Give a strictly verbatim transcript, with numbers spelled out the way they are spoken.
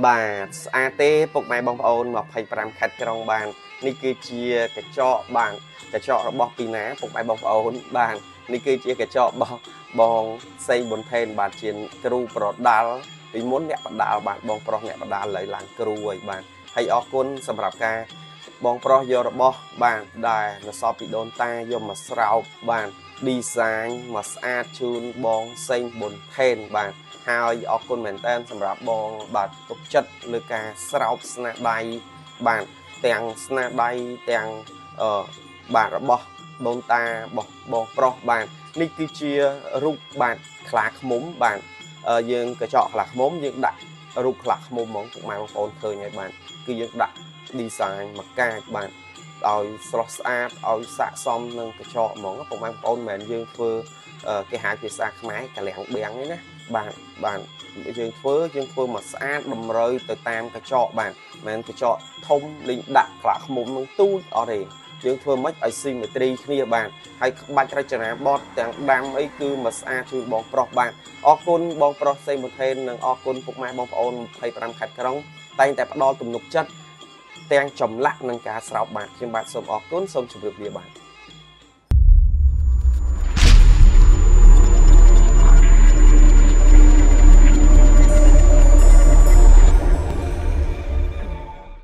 បាទស្អាតទេពុកម៉ែបងប្អូនยี่สิบห้าខេត្តក្រុងបាននេះគឺជាកញ្ចក់បានកញ្ចក់របស់ពីណាពុកម៉ែបងប្អូនបាននេះគឺជាកញ្ចក់របស់បងសេងប៊ុនថេនបាទជាគ្រូប្រដាល់ពីមុនអ្នកបដាល់បាទបងប្រុសអ្នកបដាល់ឥឡូវឡើងគ្រូហើយបាទហើយអរគុណសម្រាប់ការបងប្រុសយករបស់បាទដែលនៅសល់ពីដូនតាយកមកស្រោបបាទ design មកស្អាតជូនបងសេងប៊ុនថេនបាទហើយអរគុណមែនតើសម្រាប់បងបាទទុកចិត្តលើការស្រោបស្នាដៃបាទទាំងស្នាដៃទាំងអឺបាទរបស់ដូនតារបស់បងប្រុសបាទនេះគឺជារូបបាទខ្លាឃ្មុំបាទយើងកញ្ចក់ខ្លាឃ្មុំយើងដាក់រូបខ្លាឃ្មុំហ្មងពុកម៉ែបងប្អូនឃើញហើយបាទគឺយើងដាក់ design មកកាចបាទឲ្យស្រស់ស្អាតឲ្យស័ក្តិសមនឹងកញ្ចក់ហ្មងពុកម៉ែបងប្អូនមិនមែនយើងធ្វើគេហៅភាសាខ្មែរកលៀងបៀងទេណាបាទបាទយើងធ្វើយើងធ្វើមកស្អាតតម្រូវទៅតាមកញ្ចក់បាទមិនមែនកញ្ចក់ធំលេងដាក់ខ្លាឃ្មុំនឹងទូចអត់ទេយើងធ្វើមិនឲ្យ symmetry គ្នាបាទហើយក្បាច់រចនាបថទាំងដាំអីគឺមកស្អាតជូនបងប្រុសបាទអរគុណបងប្រុសសេងប៊ុនថេននិងអរគុណពុកម៉ែបងប្អូនยี่สิบห้าខេត្តក្រុងតែងតែផ្ដល់ទំនុកចិត្តទាំងចម្លាក់និងការស្រោបបាទខ្ញុំបាទសូមអរគុណសូមជម្រាបលាបាទ